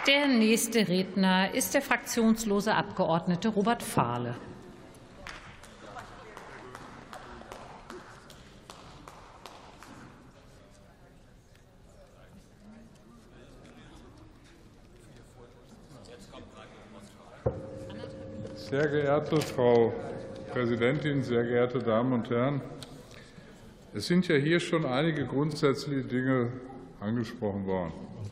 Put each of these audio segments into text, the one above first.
Der nächste Redner ist der fraktionslose Abgeordnete Robert Fahle. Sehr geehrte Frau Präsidentin, sehr geehrte Damen und Herren! Es sind ja hier schon einige grundsätzliche Dinge angesprochen worden.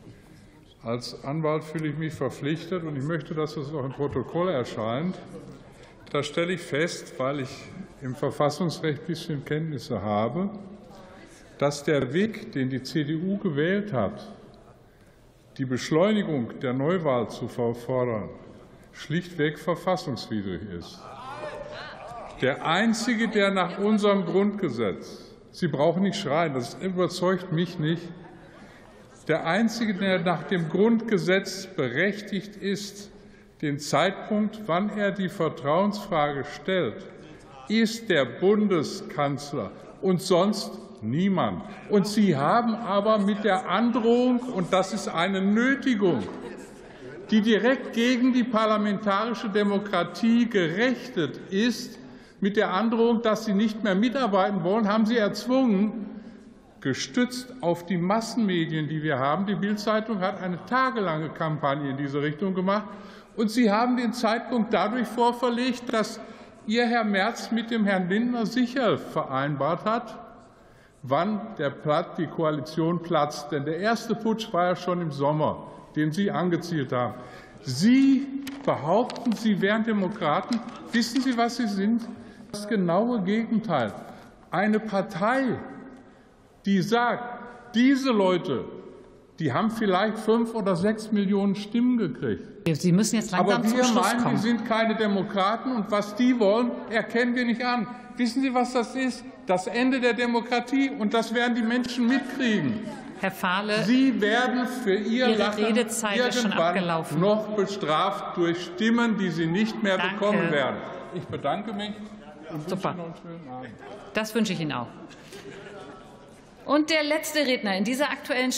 Als Anwalt fühle ich mich verpflichtet, und ich möchte, dass es auch im Protokoll erscheint. Da stelle ich fest, weil ich im Verfassungsrecht ein bisschen Kenntnisse habe, dass der Weg, den die CDU gewählt hat, die Beschleunigung der Neuwahl zu fordern, schlichtweg verfassungswidrig ist. Der einzige, der nach unserem Grundgesetz, Sie brauchen nicht schreien, das überzeugt mich nicht, der einzige, der nach dem Grundgesetz berechtigt ist, den Zeitpunkt, wann er die Vertrauensfrage stellt, ist der Bundeskanzler und sonst niemand. Und Sie haben aber mit der Androhung, und das ist eine Nötigung, die direkt gegen die parlamentarische Demokratie gerichtet ist, mit der Androhung, dass Sie nicht mehr mitarbeiten wollen, haben Sie erzwungen, gestützt auf die Massenmedien, die wir haben. Die Bild-Zeitung hat eine tagelange Kampagne in diese Richtung gemacht. Und Sie haben den Zeitpunkt dadurch vorverlegt, dass Ihr Herr Merz mit dem Herrn Lindner sicher vereinbart hat, wann die Koalition platzt. Denn der erste Putsch war ja schon im Sommer, den Sie angezielt haben. Sie behaupten, Sie wären Demokraten. Wissen Sie, was Sie sind? Das genaue Gegenteil. Eine Partei, die sagt, diese Leute, die haben vielleicht 5 oder 6 Millionen Stimmen gekriegt. Sie müssen jetzt langsam zum Schluss kommen. Aber wir meinen, die sind keine Demokraten, und was die wollen, erkennen wir nicht an. Wissen Sie, was das ist? Das Ende der Demokratie, und das werden die Menschen mitkriegen. Herr Fahle, Sie werden für Ihr Lachen Redezeit ist schon abgelaufen. Noch bestraft durch Stimmen, die Sie nicht mehr bekommen werden. Ich bedanke mich und wünsche Ihnen noch einen schönen Abend. Das wünsche ich Ihnen auch. Und der letzte Redner in dieser Aktuellen